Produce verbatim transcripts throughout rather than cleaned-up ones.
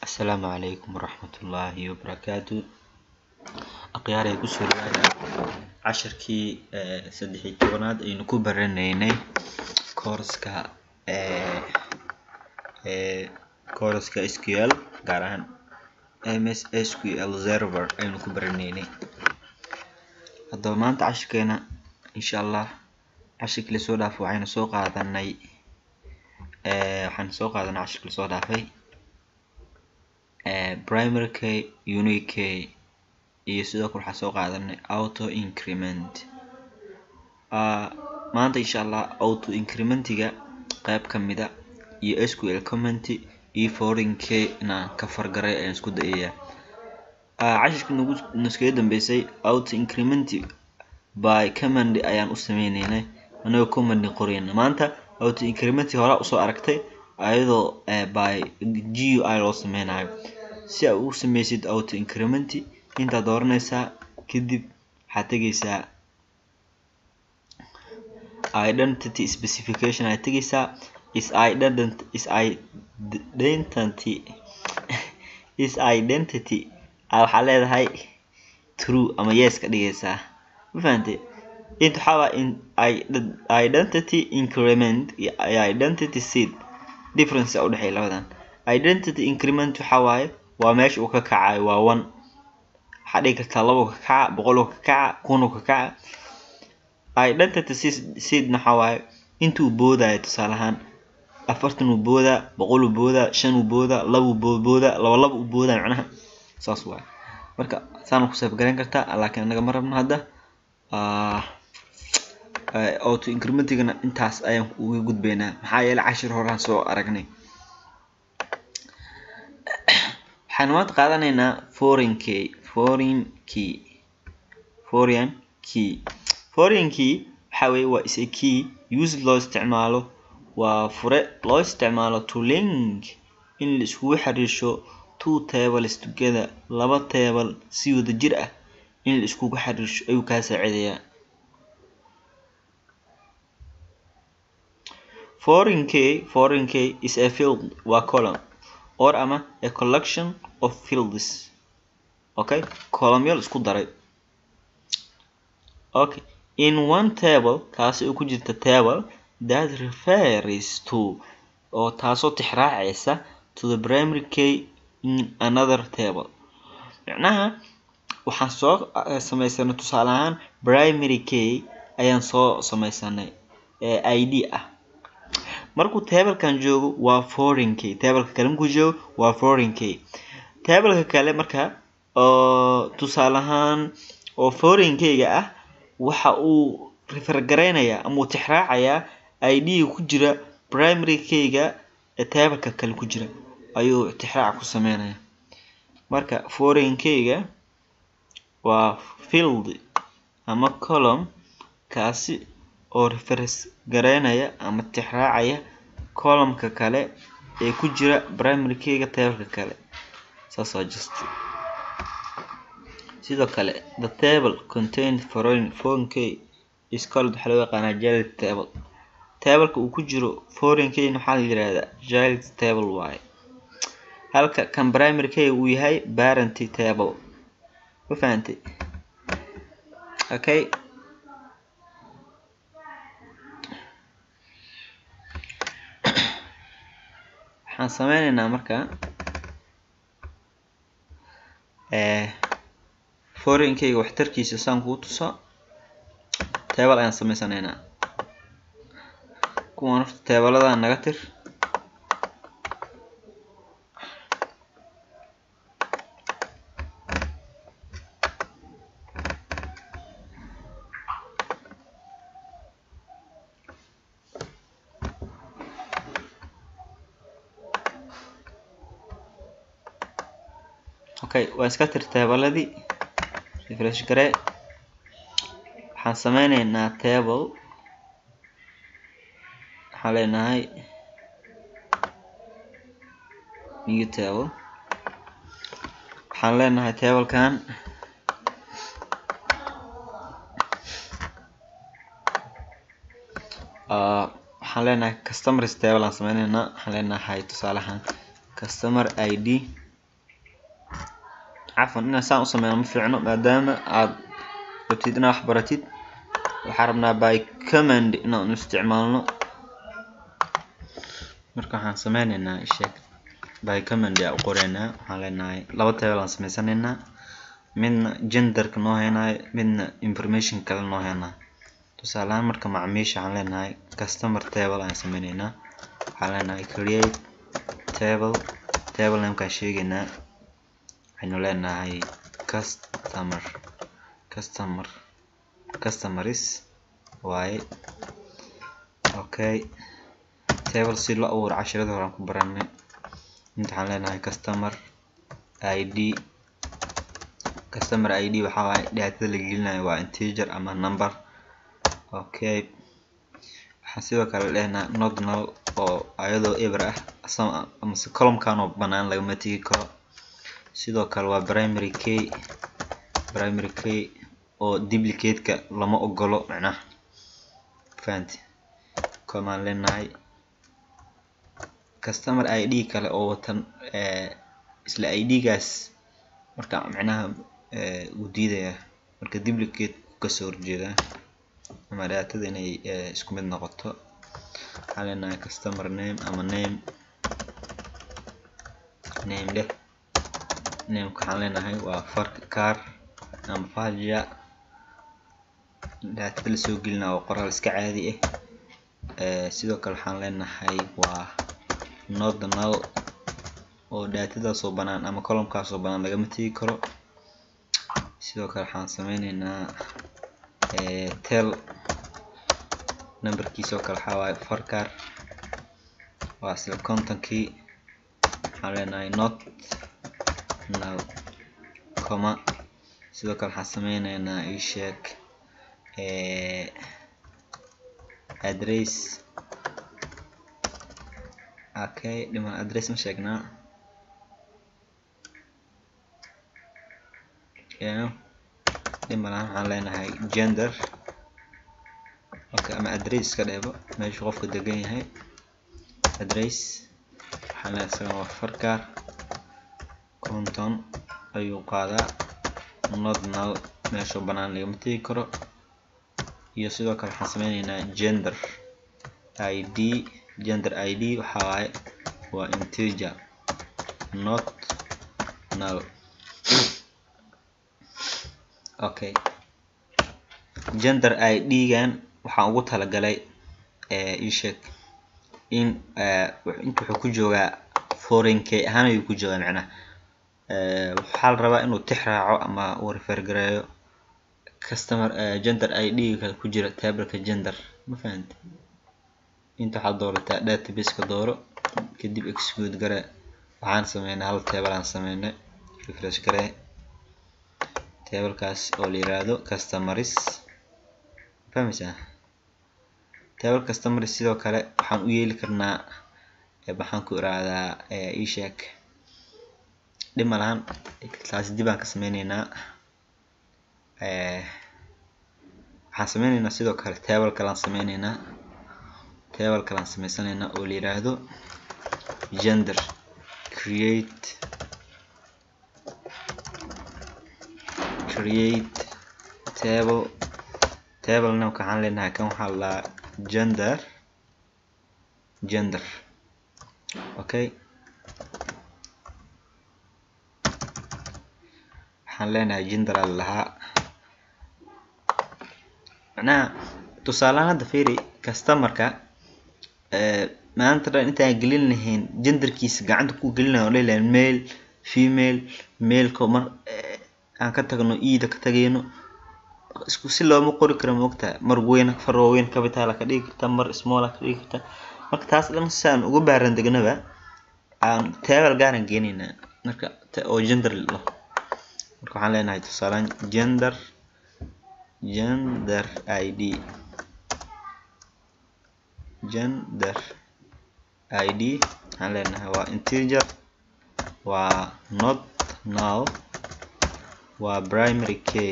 السلام عليكم ورحمة الله وبركاته. أقياري كسر عشر كي سدحي توناد إنه كبرنيني كورسكا كورسكا إس كيو إل قارن إم إس إس كيو إل Server إنه كبرنيني. هذا ما أنت عشر كنا إن شاء الله عشر كل سودا فوعين سوق هذا الني حن سوق هذا عشر كل سودا في primary key, unique key, iyo sidoo kale waxaan soo qaadanay auto increment. ah maanta insha Allah auto incrementiga qayb kamida iyo S Q L comment iyo foreign key inaan ka fargaray ayaan isku dayayaa. ah cashirka nagu nuskay dambeysay auto increment by command ayaan u sameeynay anagoo command qorayna. maanta auto increment hore u soo aragtay ayadoo by G U I loo sameynayo. si aad u sameysid auto increment inta dooranaysa kadib waxaad tagaysaa identity specification aad tagaysaa is identity is identity is identity waxa leedahay true ama yes ka dhigaysaa. ma fahantay inta waxa in identity increment iyo identity seed difference u dhaxay labadan. identity increment waxa waaye waa meesha uu ka kacay waa one hadii ka talabo ka kaca boqol ka kaca kun ka kaca. identity seed waxa waaye intuu boodayo tusaalahan afartan uu booda boqol uu booda shan uu booda laba uu booda laba laba uu booda macnaha saas waaye. marka saan ku saf garan kartaa laakiin anaga ma rabno hadda ah auto incrementigana intaas ayaan ugu gudbeynaa maxaa yeelay cashir horaan soo aragnay. waxaan maanta qaadanaynaa foreign key foreign key foreign key foreign key waxa weeye waa is a key used loo isticmaalo waa fure loo isticmaalo to link in la isku xiriirsho two tables together laba table si wada jir ah in la isku xiriirsho ayuu ka saacidayaa. foreign key foreign key is a field waa column or ama a collection of fields. okay column yal isku daray. okay in one table kaasi uu ku jirta table that refers to oo taasoo tixraacaysa to the primary key in another table. macnaha waxaan soo samaysanay tusaale ahaan primary key ayaan soo samaysanay ee I D ah markuu table kan joogo waa foreign key table kale markuu joogo waa foreign key. table kale marka oo tusaale ahaan oo foreign keyga ah waxa uu refer gareynayaa ama uu tixraacayaa I D ku jira primary keyga ee table kale ku jira ayuu tixraac ku sameynayaa. marka foreign keyga waa field ama column kaasi oo reference gareynaya ama tixraacaya column-ka kale ee ku jira primary keyga table kale saas oo just sidoo kale the table contained foreign foreign key is called waxa loo yaqaanaa child table. table-ka uu ku jiro foreign key waxa la yiraahdaa child table waaye halka kan primary key uu yahay parent table. ma fahantay okay waxaan sameynaynaa marka ee foreign keyga waxtarkiisa saan ku tuso table ayaan sameysanaynaa. kuwan tablada naga tir okay waa iska tir tabladii refresh garee. waxaan sameynaynaa table waxaan leenahay new table waxaan leenahay table kan ah waxaan leenahay customers table aan sameynaynaa waxaan leenahay tusaalahan customer I D عفوا إن سان أسمينا مفيعنو ما دام عاد بتدنا أخبرتيد وحربنا باي كوماند إنه نستعملنا مركا حان سمينا الشيء باي كوماند يا قرينا حالنا لو تبغى سمينا من جندر كنو هنا من information كلا نو هنا تسألان مركا معميش حالنا customer table أنا سمينا حالنا create table table نم كشيء إنه لنا هاي customer customer customers واي اوكي table سي لا اور عشرة دولار كبرنا امتحان لنا هاي customer اي دي customer اي دي waxaa waay data la gelinayo waa integer ama number okay waxaan sidoo kale leenahay not null oo ayadoo ever ah ama si column kan oo banaan laga matigi karo sidoo kale waa primary key primary key oo duplicate ka lama ogolo macnaha fahanti command leenahay customer id kale oo watan ee isla id gaas marka macnaha ee uu diidaya marka duplicate ka soo horjeeda ama daatada inay isku mid noqoto halena customer name ama name name leh name ka haleenahay waa farkar ama faja daatada la soo gelina oo qoraal iska caadi ah ee sidoo kale waxaan leenahay waa not null oo daatada soo banaan ama column ka soo banaan laga matigi karo sidoo kale waxaan sameynaynaa ee tel numberkiisa oo kale waxa waay farkar waa isla content-kii waxaan leenahay not null comma sidoo kale waxaan sameynaynaa ii sheeg ee address okay dhima address ma sheegnaa yeah dhima waxaan leenahay gender okay ama address ka dheebo meesha qofka degan yahay address waxaan leenahay waa farkar content ayuu qaadaa not null meesha banaan laga matigi karo iyo sidoo kale waxaan sameynaynaa gender id gender id waxa waay waa integer not null okay gender id gan waxaan ugu talagalay ee ii sheeg in ee inta wuxuu ku joogaa foreign key ahaan ayuu ku joogaa macnaha ee waxa la rabaa inuu tix raaco ama uu refer gareeyo customer gender id ka ku jira table-ka gender ma fahantay inta waxaad doorataa database ka dooro kadib execute gare waxaan sameynaa hal table aan sameynay refresh gare table kaas oo la yiraahdo customers fahmaysaa table customers sidoo kale waxaan u yeeli karnaa ee waxaan ku iraadaa ee ii sheeg dhimalaan class dib aan ka sameynaynaa ee waxaan sameynaynaa sidoo kale table kale aan sameynaynaa table kale aan sameysanaynaa oo la yiraahdo gender create create table table name ka waxaan leenahay kan waxaa la gender gender okay waxaan leenahay gender lahaa macnaha tusaalahan hadda fiiri customer-ka ee maanta dhan inta aan gelin lahayn genderkiisa gacanta ku gelinayo leeyahay male female male ko mar aan ka tagno ida ka tageyno isku si looma qori karo moogta mar weyn far weyn capital ka dhigi karta mar small ka dhigi karta marka taas dhan saan ugu baaran degnaba aan table gaaran geenina marka oo gender leh marka waxaan leenahay tusaalaan gender gender id gender id waxaan leenahay waa integer waa not null waa primary key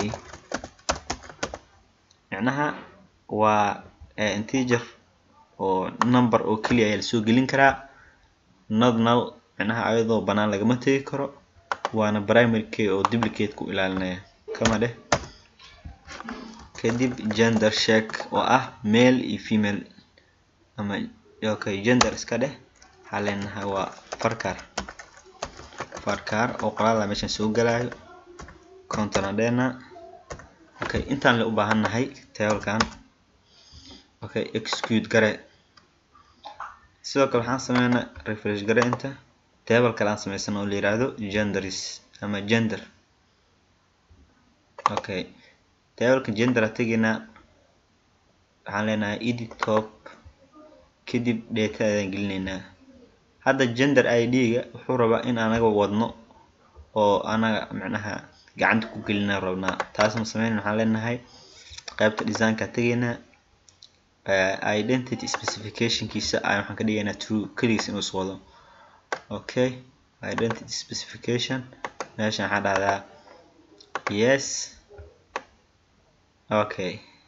macnaha waa integer oo number oo kaliya la soo gelin karaa not null macnaha ayadoo banaan laga ma tagi karo وانا primary key او duplicate ku ilaalinaya kama dheh kadib gender check oo ah male iyo female ama okay gender iska dheh haleenaha waa farkar farkar oo qoraal meeshan soo galaayo containadena okay intaan la u baahanahay tablekan okay execute gare sidoo kale waxaan sameeynaa refresh gare inta table kale aan sameeysan oo la yiraahdo genders ama gender okay tableka gender tagina waxaan leenahay edit top kadib data ayaan gelinayna hadda gender id ga wuxuu rabaa in anaga wadno oo anaga macnaha gacanta ku gelina rabnaa taas ma sameeyna waxaan leenahay qaybta design ka tagina identity specification kiisa ay waxaan ka dhigaynaa true kaliis inuu soo wado okay identity specification meeshan waxa dhahdaa yes okay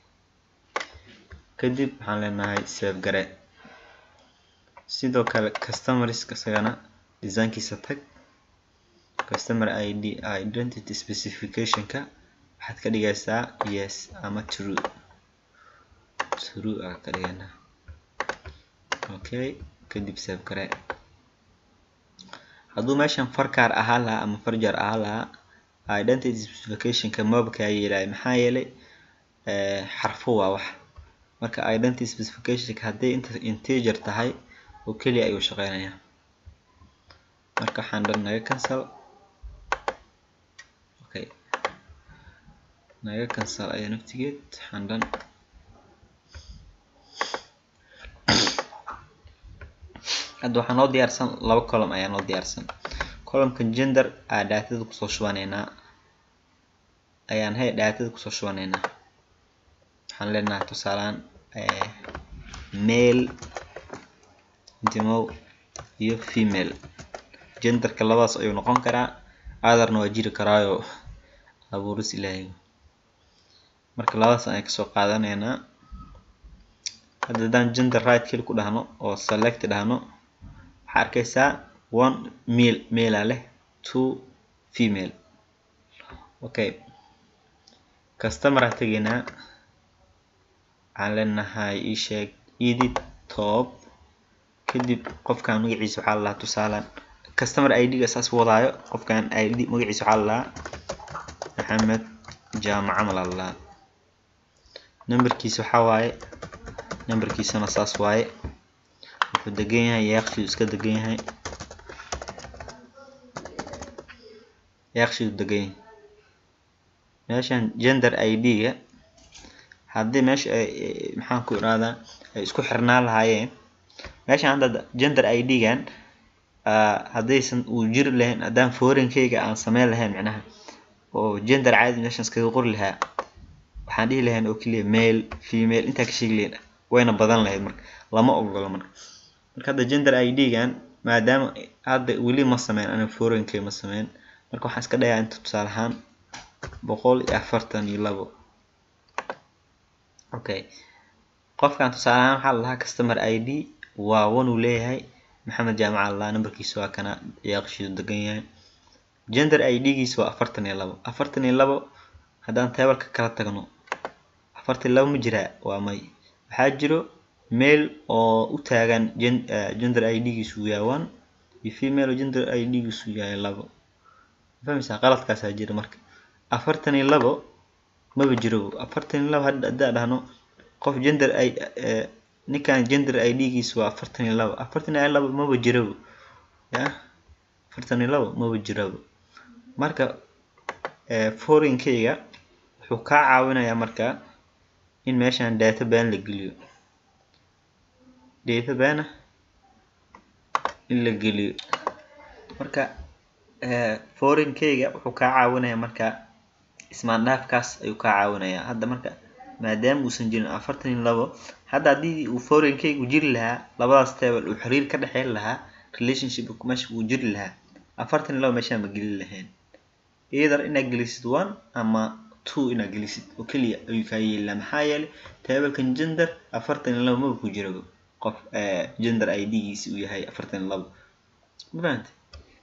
kadib waxaan leenahay save gare sidoo kale customers kasagana design kiisa tag customer id identity specification ka waxaad ka dhigaysaa yes ama true true ah ka dhigana okay kadib save gare haduu meeshan farkar ahaa la ama farjar ahaa la identity specification ka mobka yeelay maxaa yeelay ee xarfo waa wax marka identity specification ka hadii inta integer tahay oo kaliya ayuu shaqeynaya marka waxaan dhannahay cancel okay naga cancel ay naftigeed waxaan dhan hadda waxaan oo diyaarsan laba column ayaan oo diyaarsan column-ka gender aa daatada ku soo shubanayna ayaan hay daatada ku soo shubanayna waxaan leenahay tusaalaan ee male demo iyo female genderka labadaas ayuu noqon karaa adarna waa jiri karaayo abuuris ilaahay marka labadaas ayaan ka soo qaadanayna hadda dan gender right kali ku dhahno oo select dhahno waxa arkaysaa one male male leh two female okay customer tagina aan leenahay ii sheeg edit top kadib qofkan magaciisa waxa la tusaalan customer id ga saas wadaayo qofkan id magaciisa waxa la Maxamed Jaamac amal Allah numberkiisa waxa waaye numberkiisana saas waaye wuxuu degan yahay yaaqshi iska degan yahay yaaqshi degan meeshan gender id ga hadii meesha maxaan ku iraadaa ay isku xirnaa lahaayeen meeshan hadda gender id gan hadaysan uu jir lahayn hadaan foreign keyga aan sameyn lahayn macnaha oo gender caadi meeshan iskaga qori lahaa waxaan dhihi lahayn oo kaliya male female inta ka sheegleen wayna badan lahayd marka lama ogolo marka marka hadda gender id gan maadaama hadda wali ma sameyn ana foreign key ma sameyn marka waxaan iska dhayaa inta tusaale ahaan boqol iyo afartan iyo labo okay qofkan tusaale ahaan waxa la lahaa customer id waa one uu leeyahay Maxamed Jaamac Allah numberkiisa waa kana yaaqshidu degan yahay gender id giisa waa afartan iyo labo afartan iyo labo hadaan table-ka kala tagno afartan iyo labo ma jira waa may waxa jiro male oo u taagan gender id giisu yahay one iyo female gender id giisu yahay labo fahmaysaa qaladkaas ayaa jira marka afartan iyo labo ma jiro afartan iyo labo hadda dhahno qof gender ay ninkan gender id giisu waa afartan iyo labo afartan iyo labo ma jiro ya afartan iyo labo ma jiro marka ee foreign keyga wuxuu ka caawinayaa marka in meeshan data baan la geliyo data baan in la geliyo marka ee foreign keyga wuxuu ka caawinayaa marka ismaan dhaafkaas ayuu ka caawinayaa hadda marka maadaama uusan jirin afartan iyo labo hadda hadii uu foreign keygu jiri lahaa labadaas table uu xiriir ka dhaxeyn lahaa relationship ku meesha uu jiri lahaa afartan iyo labo meesha ma gelin lahayn either ina gelisid one ama two ina gelisid oo kaliya ayuu ka yeelaa maxaa yeelay table-kan gender afartan iyo labo ma ku jiro qof ee gender id giisa uu yahay afartan iyo labo maanta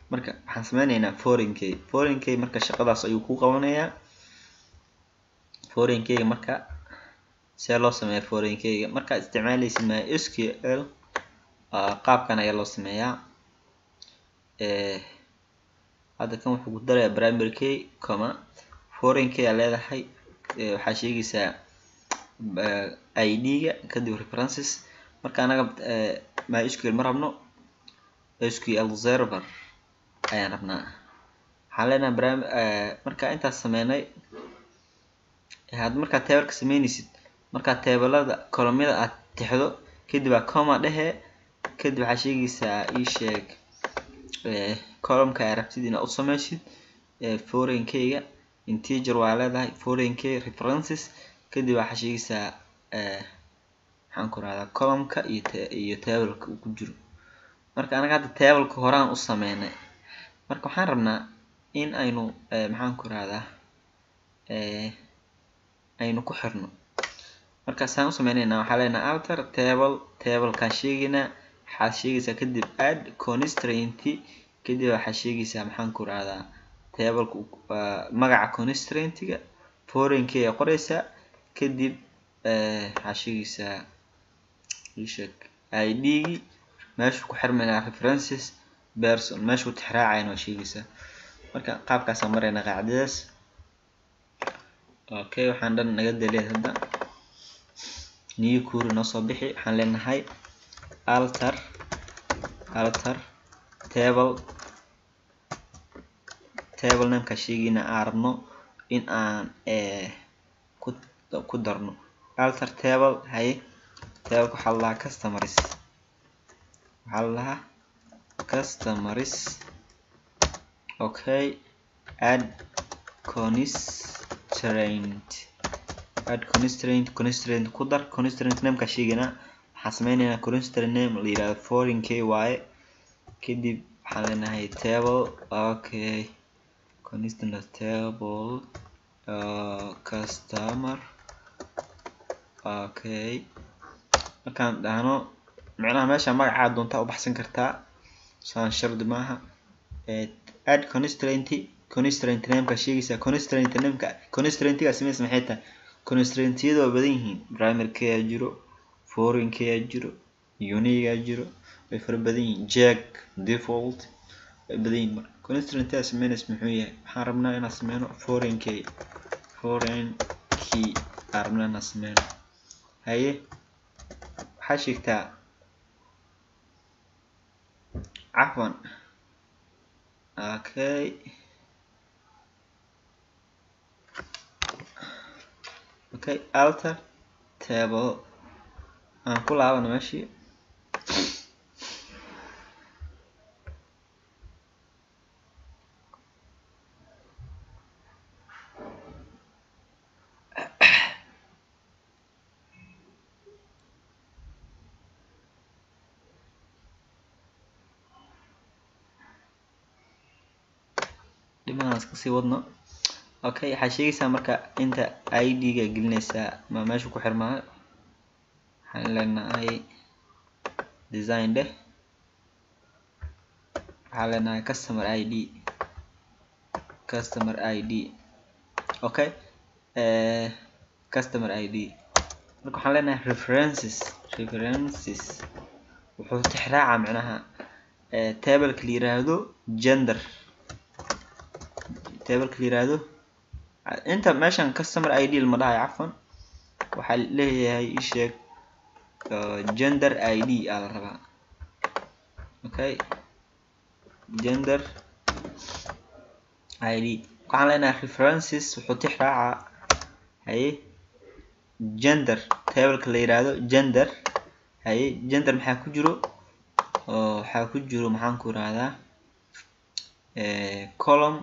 marka waxaan sameynaynaa foreign key foreign key marka shaqadaas ayuu ku qabanayaa foreign key marka see loo sameeyaa foreign key marka isticmaalaysa MySQL qaabkan ayaa loo sameeyaa ee hadda kan wuxuu ku darayaa primary key comma foreign key ayaa leedahay waxaa sheegaysaa I D-ga kadib references marka anaga MySQL ma rabno S Q L server ayaan rabnaa waxaan leenahay marka intaas sameynay had marka table ka sameynaysid marka tablada column-yada aad tixdo kadib aad comma dhehe kadib waxaa sheegaysaa ii sheeg ee column-ka aad rabtid inaad u sameysid ee foreign key-ga integer waa leedahay foreign key references kadib waxaa sheegaysaa ee waxaan ku raahdaa column-ka iyo iyo table-ka uu ku jiro marka anaga hadda table-ka horaan u sameynay marka waxaan rabnaa in aynu maxaan ku raahdaa ee aynu ku xirno marka saan u sameynayna waxaa leenahay alter table table ka sheegina waxaad sheegaysaa kadib add constraint kadib waxaad sheegaysaa maxaan ku raahdaa table-ka magaca constraint-ga foreign key aad qoraysaa kadib ee waxaad sheegaysaa ii sheeg I D-gi meesha ku xirmayna references person meesha uu tixraacayna waa sheegaysaa marka qaabkaas aan marayna qaacidadaas okay waxaan dhan naga delete hadda new query noo soo bixi waxaan leenahay alter alter table table name ka sheegina aan rabno in aan ee ku ku darno alter table hay table waxaa la customers waxaa la customers okay add constraint add constraint constraint ku dar constraint name ka sheegina waxaan sameynaynaa constraint name la yiraahdo foreign key waaye kadib waxaan leenahay table okay constraint table uh, customer okay markaan dhahno macnaha meesha magaca doonta u baxsan kartaa saan shardi maaha add constraint constraint name ka sheegaysaa constraint name ka constraint-ga sameeyay maxay tahay constraint-yadu waa badan yihiin primary key ayaa jiro foreign key ayaa jiro unique ayaa jiro way fara badan yihiin jack default way badan yihiin marka constraint-ga sameeyay muxuu yahay waxaan rabnaa inaan sameeyno foreign key foreign key aan rabnaa inaan sameeyno haye waxaa sheegtaa cafwan okay okay alter table aan ku laabano meeshii dhimaas ka sii wadno okay waxaa sheegaysaa marka inta I D-ga gelinaysaa ma meesha ku xirmaa waxaan leenahay design deh waxaan leenahay customer I D customer I D okay ee customer I D marka waxaan leenahay references references wuxuu tixraacaa macnaha ee table-ka la yiraahdo gender table-ka la yiraahdo inta meeshan customer I D lama dhahayo cafwan waxaa leeyahay ii sheeg gender I D aa la rabaa okay gender I D waxaan leenahay references wuxuu tixraacaa haye gender table-ka la yiraahdo gender haye gender maxaa ku jiro oo waxaa ku jiro maxaan ku raahdaa ee column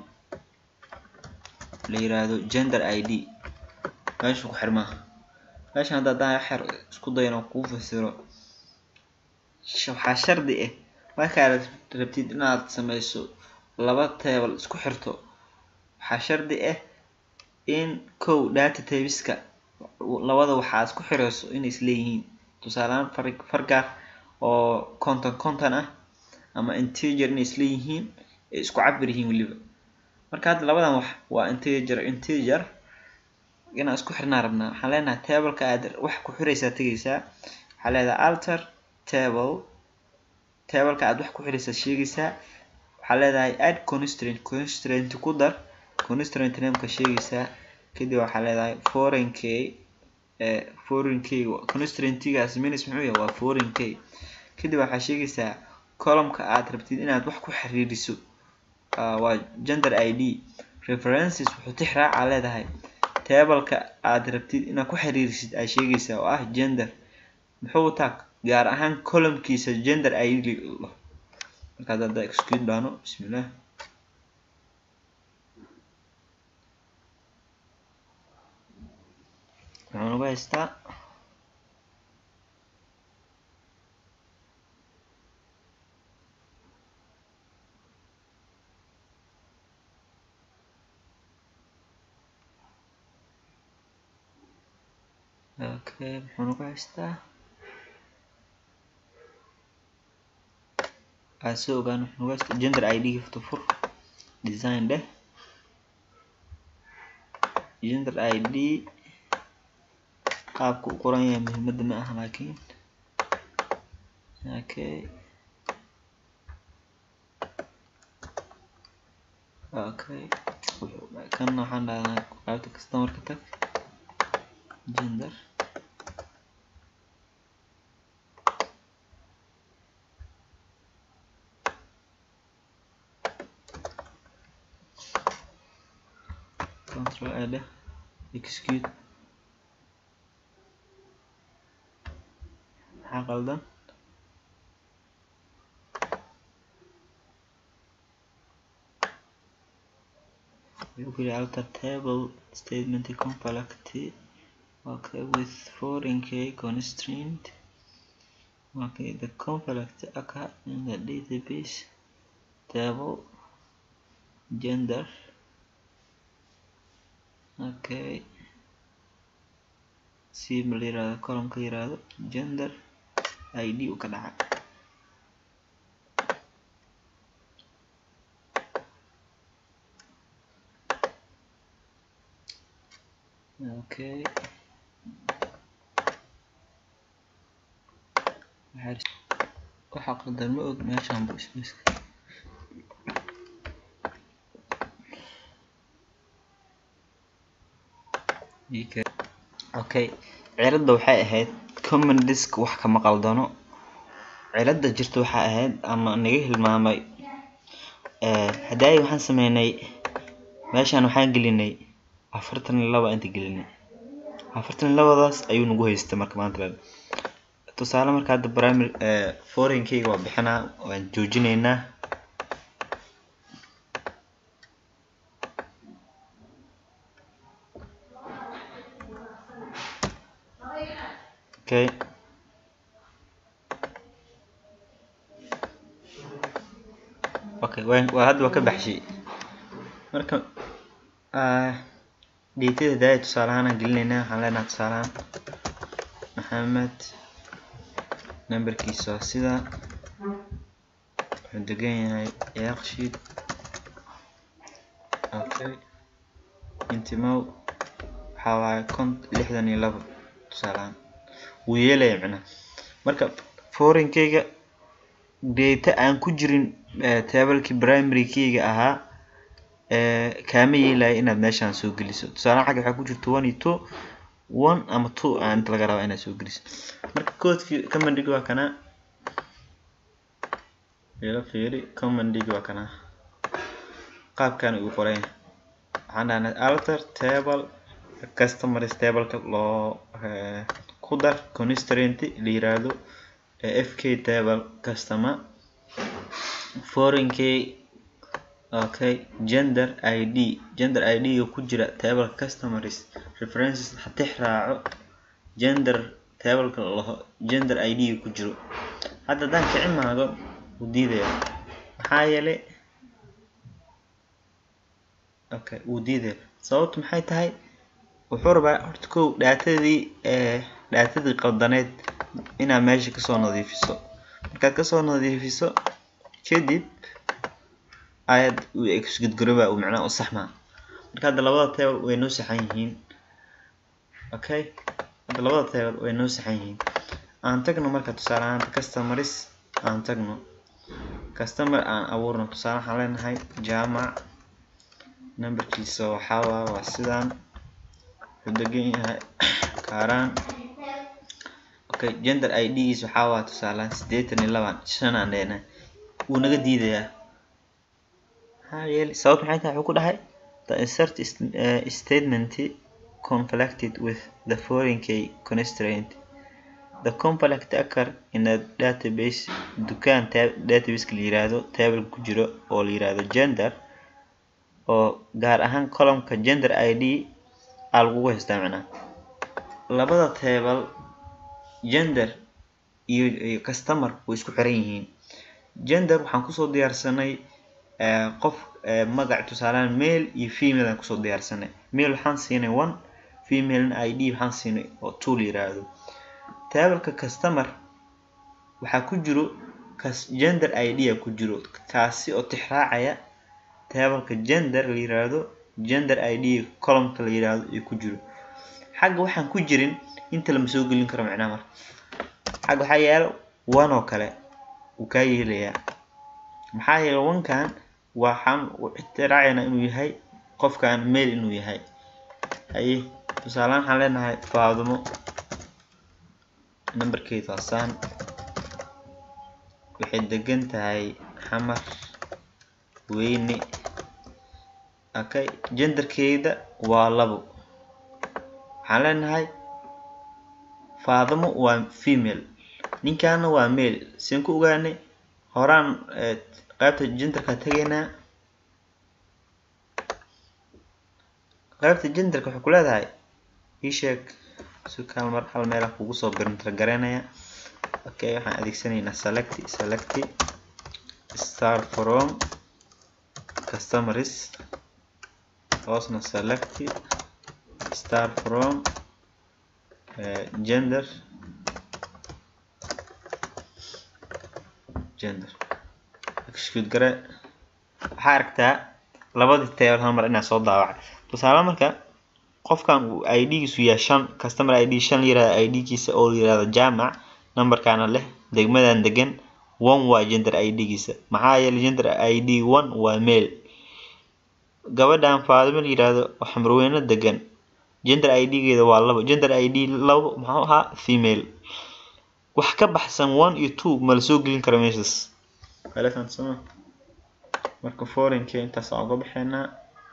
la yiraahdo gender I D meesha ku xirmaa meesha hadda hadaan xir isku dayno ku fasiro waxaa shardi ah markaad rabtid inaad sameyso laba table isku xirto waxaa shardi ah in kow data types-ka labada waxaa isku xirayso inay isleeyihiin tusaalaan fargaar oo content content ah ama integer inay isleeyihiin isku cabir yihiin waliba marka hadda labadan wax waa integer integer ina isku xirnaa rabnaa waxaan leenahay table-ka aad wax ku xiraysaa tagaysaa waxaa leedahay alter table table-ka aad wax ku xiraysaa sheegaysaa waxaa leedahay add constraint constraint ku dar constraint name-ka sheegaysaa kadib waxaa leedahay foreign key ee foreign key constraint-gaas minus muxuu yahay waa foreign key kadib waxaa sheegaysaa column-ka aad rabtid inaad wax ku xiriiriso waa gender id references wuxuu tixraaca leedahay table-ka aad rabtid inaad ku xiriirisid ay sheegaysaa oo ah gender muxuu taag gaar ahaan column-kiisa gender id marka hadda execute dhaano bismillah waxaan uga haystaa okay waxaan uga haystaa asoo ogaan waxaan uga haystaa gender id gifto fur design deh gender id qaabku u qoran yahay muhiimada ma aha laakiin okay okay kan waxaan dhahnaa qaybta customer-ka tag gender control A deh execute maxaa qaldan wuxuu yiri alter table statement complexity okay with foreign key constraint okay the complexity occur in the database table gender okay si malirada column ka yiraahdo gender id u ka dhaca okay waxa qadar ma og meeshan buu space okay ciladda waxay ahayd command disk wax kama qaldano ciladda jirto waxay ahayd ama naga hilmaamay ee haday waxaan sameeynay meeshan waxaan gelinay afartan iyo laba inta gelinay afartan iyo laba daas ayuu nagu haystay marka maanta tusaale marka hadda primary ee foreign key waa bixinaa waan joojinaynaa okay okay waa hadda waa ka baxshay marka ah data day tusaalahan gelinayna waxaan leenahay tusaalahan Maxamed numberkiisa sida wuxuu degan yahay Yaaqshiid okay intimo waxa waaye lixdan iyo laba tusaalahan wuu yeelay macna marka foreign keyga data aan ku jirin table-ki primary keyga ahaa ee kaama yeelay inaad meeshan soo geliso tusaale xagga waxa ku jirto one iyo two one ama two aan laga rabaa inaad soo geliso marka code-ki command-ga waa kana ila fiiri command-ga waa kana qaabkan uu qoray waxaan dhahnaa alter table customer table-ka loo ku dar constraint la yiraahdo fk table customer foreign key okay gender id gender id ku jira table customers references hadii raaco gender table ka loo gender id ku jiro hadda dan ka imaado u diidaya maxaa yeelay okay u diiday sababtu maxay tahay wuxuu rabaa horta ko datadii ee datadii qaldaneed ina meesha ka soo nadiifiso marka ka soo nadiifiso kadib ayad u execute garooba oo macnaha u saxmaa marka hadda labada table way noo saxan yihiin okay hadda labada table way noo saxan yihiin aan tagno marka tusaale ahaan customers aan tagno customer aan abuurno tusaale waxaan leenahay jaamac numberkiisa waxa waa sidaan u degan yahay kaaraan okay gender id is waxa waa tusaale sideetan iyo laba shan aan leenahay uu naga diidayaa hayel sabab maxay tahay ku dhahay the insert is, uh, statement conflicted with the foreign key constraint the conflict occur in a database dukaan database la yiraahdo table ku jiro oo la yiraahdo gender oo gaar ahaan column-ka gender id aa lagu haystaa macnaha labada table gender iyo, iyo customer way isku xiran yihiin gender waxaan kusoo diyaarsanay uh, qof uh, magac tusaalaan male iyo female aan kusoo diyaarsanay male waxaan siinay one female id waxaan siinay oo two la yiraahdo table-ka customer waxa ku jiro gender id ku jiro kaasi oo tixraacaya table-ka gender la yiraahdo gender id column-ka la yiraahdo ee ku jiro xagga waxaan ku jirin inta lama soo gelin karo macnaha mar xagga waxa yaalo one oo kale uu ka yeelayaa maxaa yeelay one kan waxaan u tixraacayna inuu yahay qofkan male inuu yahay ay tusaalaan waxaan leenahay Faadumo numberkeeda saan waxay degan tahay xamar weyne okay genderkeeda waa labo waxaan leenahay Faadumo waa female ninkaana waa male seen ku ogaanay horaan qaybta genderka tagaynaa qaybta genderka waxa ku leedahay ii sheeg si kalmar hal meel ah kugu soo birinta garanaya okay waxaan adeegsanaynaa select select start from customers hoosna select start from uh, gender gender execute gare waxaa aragtaa labadii table hal mar inaa soo daawacay tusaale marka qofkan uu id-giisu yahay shan customer id shan yiraahdo id-giisa oo yiraahdo jaamac numberkana leh degmadan degan one waa gender id-giisa maxaa yeelay gender id one waa male gabadhan Faadumo yiraahdo xamrweyne degan gender id-geeda waa labo gender id labo maxaa ahaa female wax ka baxsan one iyo two ma la soo gelin karo meeshaas halkan soo marka foreign key inta soo uga baxeena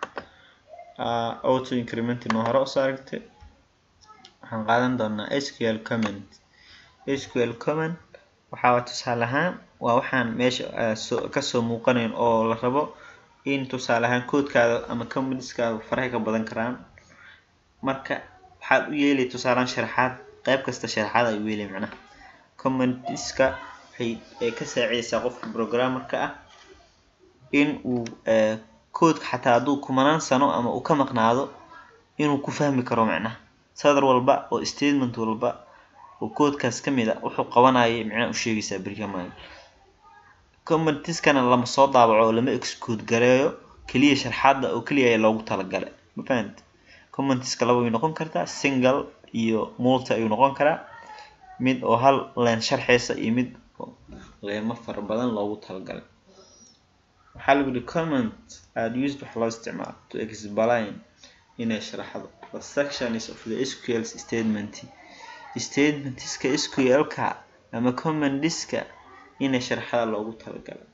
Uh, auto increment no hore u saartay waxaan qaadan doonaa S Q L comment S Q L comment waxa tusaale ahaan waa waxaan meesha uh, so, ka soo muuqanayn oo la rabo in tusaale ahaan koodkaada ama commands-kaada faraha ka badan karaan marka waxaad u yeelay tusaale sharaxaad qayb kasta sharaxaad ay u yeelay macnaha commands-ka waxay ka saacidaysaa qofka programmer-ka ah in uu uh, koodka xataa haduu kumanaan sano ama uu ka maqnaado inuu ku fahmi karo macnaha sadar walba oo statement walba oo koodkaas kamid ah wuxuu qabanayay macnaha u sheegaysaa barnaamijka comments-kana lama soo daabaco oo lama execute gareeyo kaliya sharxaada oo kaliya ay loogu talagalay ma fahanti comments-ka laba way noqon kartaa single iyo multi ay noqon karaa mid oo hal line sharxaysa iyo mid leema far badan loogu talagalay waxaa lagu yiri comment aad used waxa loo isticmaalo to explain in ay sharaxdo the sections of the S Q L statement statements-ka S Q L-ka ama comments-ka in ay sharaxada loogu talagalay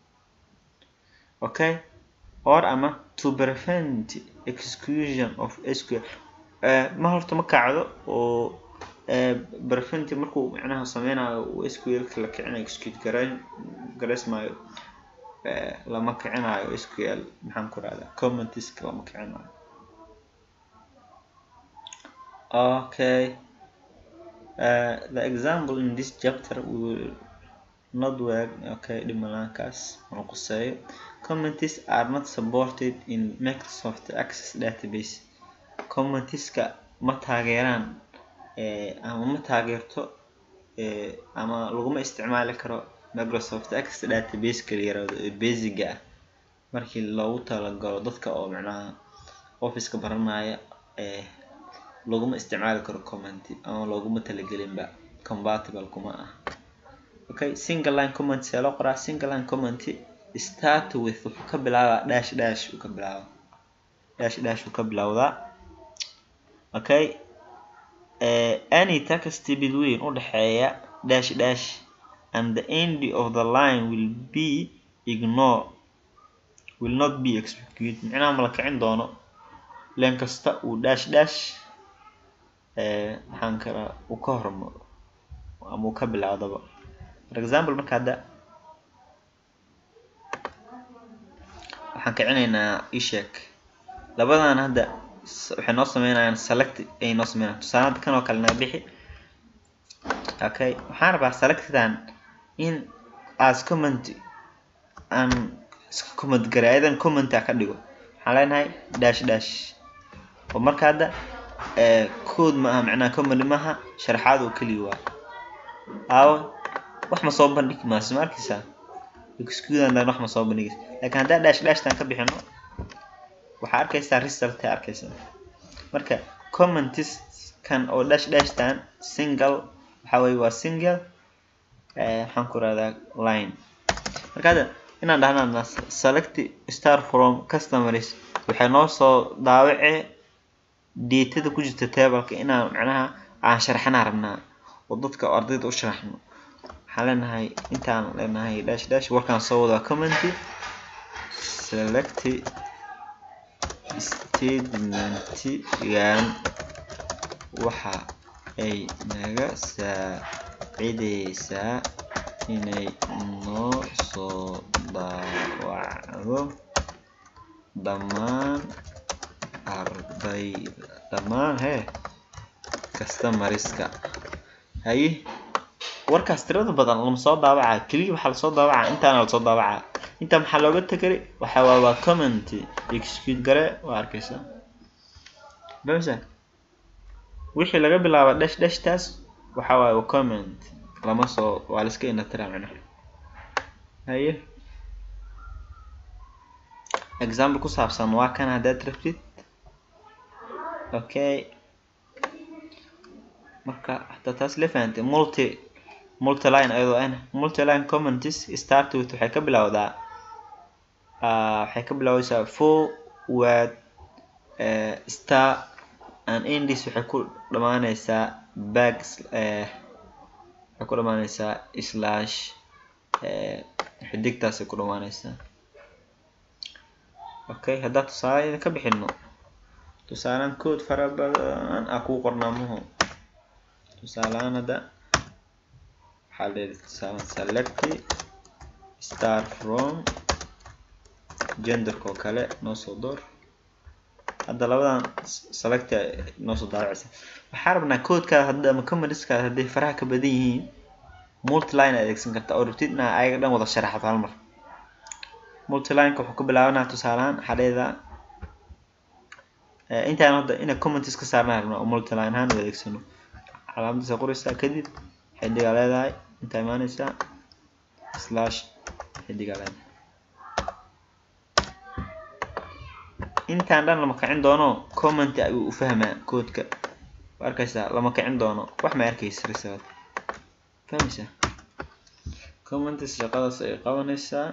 okay or ama to prevent execution of S Q L uh, ma horta ma kacdo oo uh, prevent markuu macnaha sameynayo S Q L-ka la kicinayo execute gareyn gareysmaayo lama kicinayo S Q L maxaan ku raacdaa comments-ka lama kicinayo okay uh, the example in this chapter will not work okay dhimalankaas aan quseeyo comments are not supported in Microsoft Access database comments-ka ma taageeraan eh, ama ma taageerto eh, ama laguma isticmaali karo Microsoft Access database ka yiraahdo basic ah markii loogu talagalo dadka oo macnaha office-ka baranaya ee laguma isticmaali karo comment ama laguma talagelin ba compatible kuma ah. Okay, single line comment ee loo qoraa. Single line comment start with wuxuu ka bilaabaa dash dash uu ka bilaabaa dash dash uu ka bilaawdaa. Okay, uh, any text between u dhaxeeya dash dash and the end of the line will be ignored, will not be executed. macnaha ma la kicin doono leen kasta uu dash dash ee waxaan kala uu ka hormaro ama uu ka bilaawdaba. For example, marka hadda waxaan kicinaynaa isheeg labadan hadda waxay noo sameynayaan select ay noo sameynayaan tusaale kan oo kale na bixi. Okay, waxaan rabaa selectan in as comment aan iska comment garaadan comment ka dhigo. waxaan leenahay dash dash oo marka hadda ee code ma aha macnaha comment ma aha sharaxaad oo kaliya waa aaw wax ma soo bandhig ma smarkiisa excuse-dan wax ma soo bandhig laakiin hadda dash dash tan ka bixino waxa arkaysaa result ay arkaysaa. marka comments kan oo dash dash tan single waxa way waa single ee waxaan ku raadaa line. marka hadda inaan dhahnaa select star from customers waxay noo soo daawacay data ku jirta table-ka inaan macnaha aan sharaxna rabnaa oo dadka ardayda u sharaxno. waxaan leenahay intaan leenahay dash dash warkaan soo wada comment select statement yan waxa ay naga saacideysaa inay noo soo daawacdo dhammaan ardayda dhammaan he customers-ka. haye warkaas tirada badan lama soo daawaca kaliya waxa la soo daawaca intaan la soo daawaca inta maxaa looga tagay waxa waa waa comment execute gare waa arkaysa bamsa wixii laga bilaabo dash dash taas waxa waa comment lama soo waa la iska ina tira macnaha. haye example ku saabsan waa kan hadda rabtid. okay, marka hada taas la fahanteen multi multi line ayadoo ana multi line comments start with waxay ka bilowdaa ah waxay ka bilowaysaa four word eh star and index waxay ku dhamaanaysaa back eh waxay ku dhamaanaysaa slash eh xidigtaas ku dhamaanaysaa. okay, hadda tusaale ka bixino tusaalan code fara badan aku qornaamuhu tusaalaan hadda xalid select star from gender ko kale noo soo door. hadda labadan select noo soo daawacaysa. waxaan rabnaa code ka hadda ama comments ka hadday faraha ka badan yihiin multi line adeegsan kartaa oo rabtidna ayaga dhan wada sharaxaad hal mar. multi line ka wuxuu ka bilaabanaa tusaalaan xaleeda ee intaan hadda ina comments ka saarnaa rabnaa oo multi line ahaan adeegsano calaamadiisa qoraysa kadib xidiga leedahay inta imaanaysa slash xidiga leedahay. intaan dhan lama kicin doono comment ayuu u fahmaa code-ka waa arkaysaa lama kicin doono wax ma arkaysa result fahmaysa comments shaqadaas ay qabanaysaa.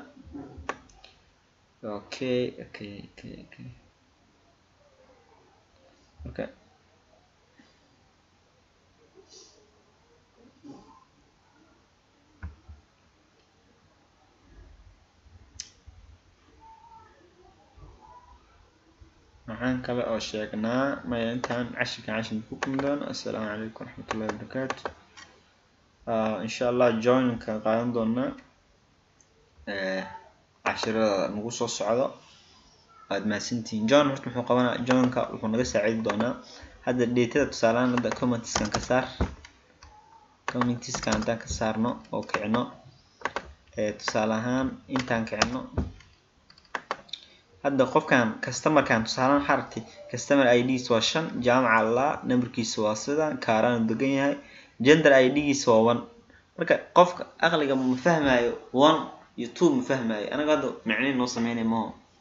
okay okay okay okay okay waxaan kale oo sheegnaa ma intaan cashirka cashir ku kulmaan. assalaamu calaykum waraxmatullaahi wabarakaatu. ah insha Allah join ka qaadan doona ee cashirada nagu soo socdo aad maasintiin. John horta wuxuu qabanaa John ka wuxuu naga saaciidi doonaa hadda data tusaalaan hadda comments kan ka saar comments kan intaan ka saarno oo kicino ee tusaale ahaan intaan kicino hadda qofkan customer kan tusaalaan xarti customer I D waa shan jaamaca la numberkiisa waa sidan kaaraan degan yahay gender I D giisa waa one. marka qofka aqliga ma fahmayo one iyo two ma fahmayo anaga hadda macnaheedu noo sameynay ma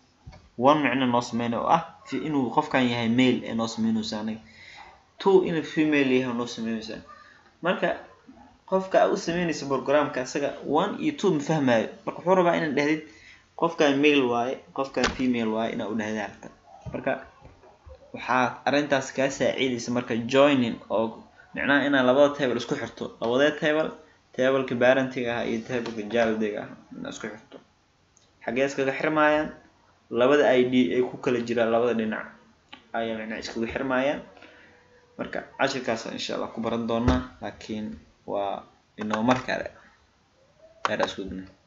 one macna noo sameynaa oo ah fi inuu qofkan yahay male ee noo sameynaysaa aniga two inuu female yahay noo sameynaysaa marka qofka u sameynaysa programka asaga one iyo two ma fahmaayo marka wuxuu rabaa inaan dhahdid qofkan male waaye qofkan female waaye inaa u dhahdaa harta marka waxaa arintaas ka saacidaysa marka joining oo macnaha inaan labada table isku xirto labada table table-ka parent-iga ah iyo table-ka child-iga ah inaan isku xirto xagee iskaga xirmayaan labada I D ay ku kala jiraan labada dhinac ayaa macnaha iskaga xirmayaan marka cashirkaas insha Allah ku baran doonaa laakiin waa inoo markale gaar isku